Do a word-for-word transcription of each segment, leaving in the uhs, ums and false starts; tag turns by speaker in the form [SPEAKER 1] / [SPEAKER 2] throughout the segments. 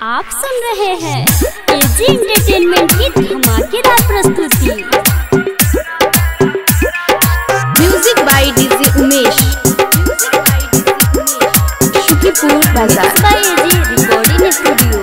[SPEAKER 1] आप सुन रहे हैं एजी एंटरटेनमेंट की धमाकेदार प्रस्तुति।
[SPEAKER 2] Music by DJ Umesh, Shukripur बाजार।
[SPEAKER 1] By AG recording studio.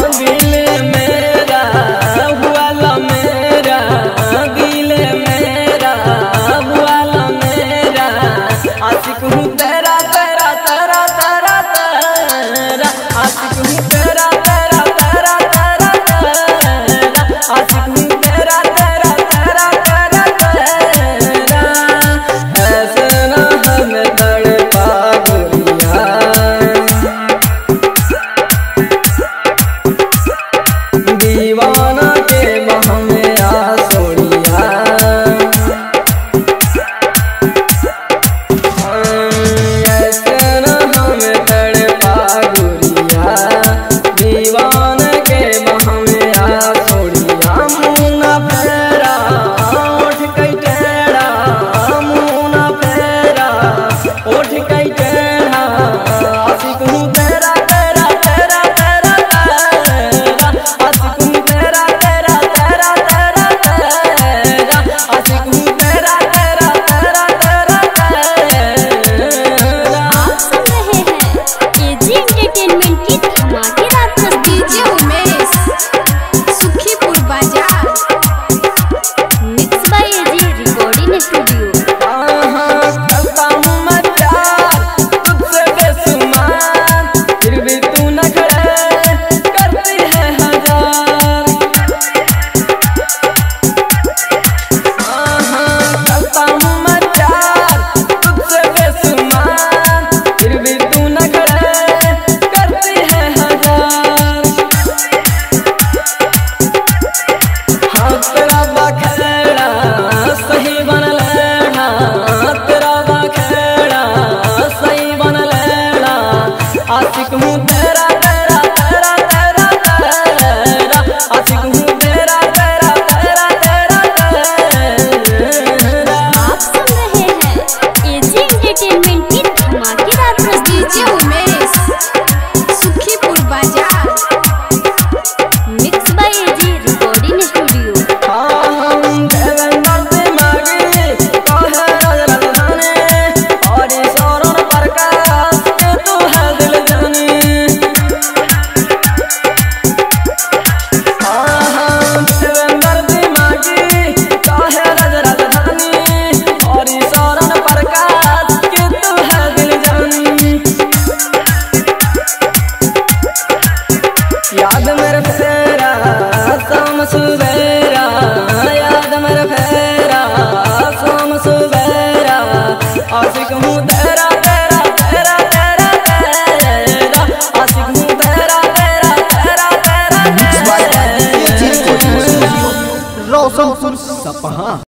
[SPEAKER 3] याद मेरे फेरा शाम सुबेरा, याद मेरे फेरा शाम सुबेरा, आशिक हूँ तेरा तेरा तेरा तेरा तेरा, आशिक हूँ तेरा तेरा तेरा तेरा तेरा। रोशनपुर सपहा।